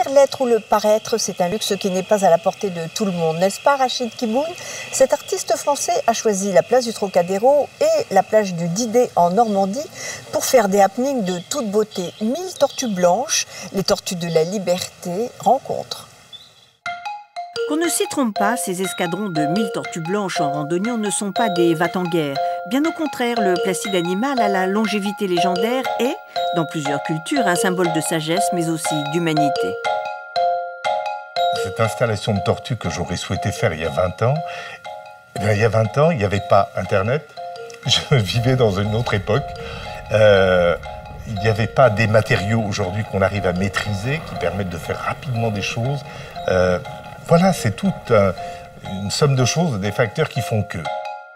l'être ou le paraître, c'est un luxe qui n'est pas à la portée de tout le monde, n'est-ce pas Rachid Kimoun? Cet artiste français a choisi la place du Trocadéro et la plage du Didet en Normandie pour faire des happenings de toute beauté. 1000 tortues blanches, les tortues de la liberté, rencontrent. Qu'on ne s'y trompe pas, ces escadrons de 1000 tortues blanches en randonnion ne sont pas des va-t-en-guerre. Bien au contraire, le placide animal à la longévité légendaire est, dans plusieurs cultures, un symbole de sagesse, mais aussi d'humanité. Cette installation de tortues que j'aurais souhaité faire il y a 20 ans, il y a 20 ans, il n'y avait pas Internet. Je vivais dans une autre époque. Il n'y avait pas des matériaux aujourd'hui qu'on arrive à maîtriser, qui permettent de faire rapidement des choses. Voilà, c'est toute une somme de choses, des facteurs qui font que.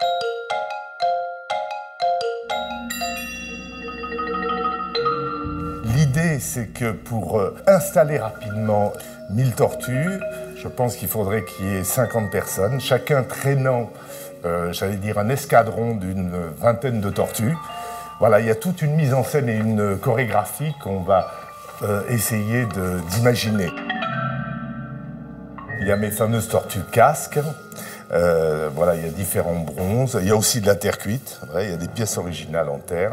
L'idée, c'est que pour installer rapidement 1000 tortues, je pense qu'il faudrait qu'il y ait 50 personnes, chacun traînant, j'allais dire, un escadron d'une vingtaine de tortues. Voilà, il y a toute une mise en scène et une chorégraphie qu'on va essayer d'imaginer. Il y a mes fameuses tortues casques. Voilà, il y a différents bronzes. Il y a aussi de la terre cuite. Ouais, il y a des pièces originales en terre.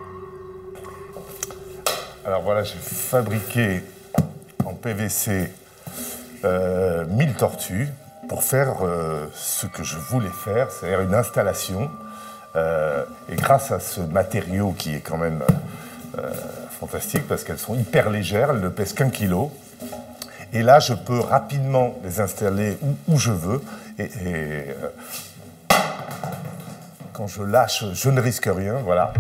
Alors voilà, j'ai fabriqué en PVC 1000 tortues pour faire ce que je voulais faire, c'est-à-dire une installation. Et grâce à ce matériau qui est quand même fantastique, parce qu'elles sont hyper légères, elles ne pèsent qu'1 kilo. Et là, je peux rapidement les installer où je veux. Et quand je lâche, je ne risque rien, voilà.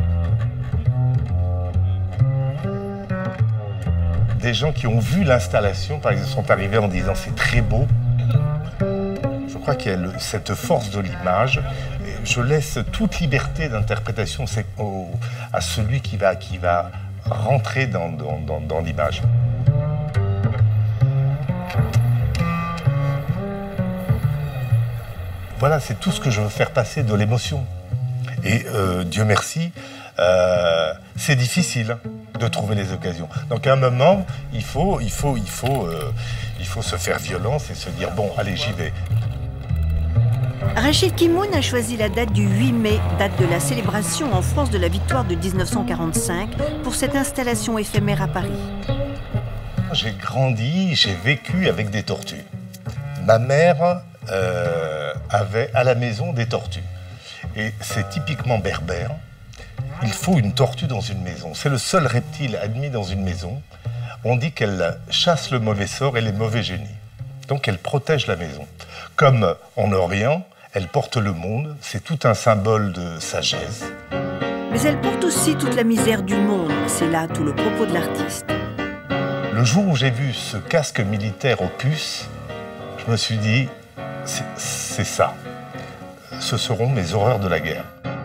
Des gens qui ont vu l'installation, par exemple, sont arrivés en disant « c'est très beau ». Je crois qu'il y a cette force de l'image. Je laisse toute liberté d'interprétation à celui qui va rentrer dans l'image. Voilà, c'est tout ce que je veux faire passer de l'émotion. Et Dieu merci, c'est difficile de trouver les occasions. Donc à un moment, il faut se faire violence et se dire bon, allez, j'y vais. Rachid Kimoun a choisi la date du 8 mai, date de la célébration en France de la victoire de 1945, pour cette installation éphémère à Paris. J'ai grandi, j'ai vécu avec des tortues. Ma mère avait à la maison des tortues. Et c'est typiquement berbère. Il faut une tortue dans une maison. C'est le seul reptile admis dans une maison. On dit qu'elle chasse le mauvais sort et les mauvais génies. Donc elle protège la maison. Comme en Orient, elle porte le monde. C'est tout un symbole de sagesse. Mais elle porte aussi toute la misère du monde. C'est là tout le propos de l'artiste. Le jour où j'ai vu ce casque militaire aux puces, je me suis dit, c'est ça. Ce seront mes horreurs de la guerre.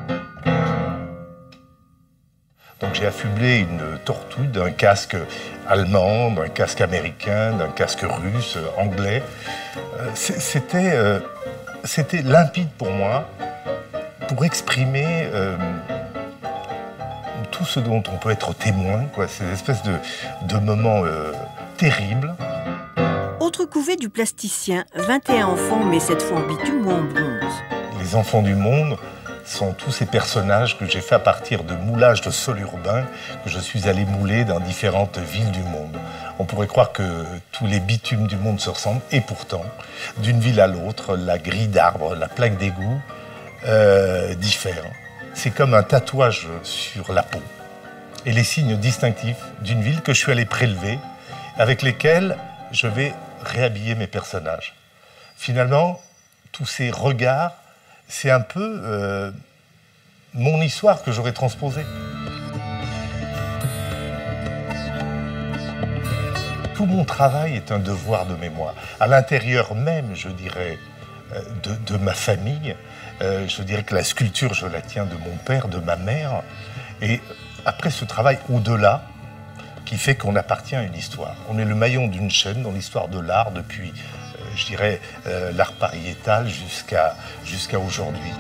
Donc j'ai affublé une tortue d'un casque allemand, d'un casque américain, d'un casque russe, anglais. C'était limpide pour moi, pour exprimer tout ce dont on peut être témoin, quoi. Ces espèces de moments terribles. Autre couvée du plasticien, 21 enfants, mais cette fois en bitume ou en bronze. Les enfants du monde sont tous ces personnages que j'ai fait à partir de moulages de sol urbain que je suis allé mouler dans différentes villes du monde. On pourrait croire que tous les bitumes du monde se ressemblent, et pourtant, d'une ville à l'autre, la grille d'arbres, la plaque d'égout diffèrent. C'est comme un tatouage sur la peau. Et les signes distinctifs d'une ville que je suis allé prélever, avec lesquels je vais réhabiller mes personnages. Finalement, tous ces regards, c'est un peu mon histoire que j'aurais transposée. Tout mon travail est un devoir de mémoire. À l'intérieur même, je dirais, de ma famille, je dirais que la sculpture, je la tiens de mon père, de ma mère. Et après ce travail au-delà, qui fait qu'on appartient à une histoire. On est le maillon d'une chaîne dans l'histoire de l'art depuis, je dirais, l'art pariétal jusqu'à aujourd'hui.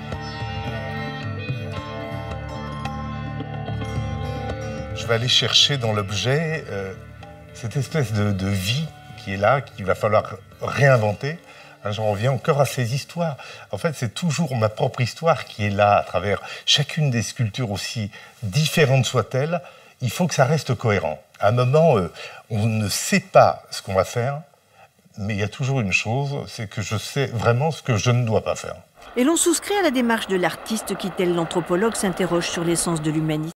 Je vais aller chercher dans l'objet cette espèce de vie qui est là, qu'il va falloir réinventer. J'en reviens encore à ces histoires. En fait, c'est toujours ma propre histoire qui est là, à travers chacune des sculptures, aussi différentes soient-elles. Il faut que ça reste cohérent. À un moment, on ne sait pas ce qu'on va faire, mais il y a toujours une chose, c'est que je sais vraiment ce que je ne dois pas faire. Et l'on souscrit à la démarche de l'artiste qui, tel l'anthropologue, s'interroge sur l'essence de l'humanité.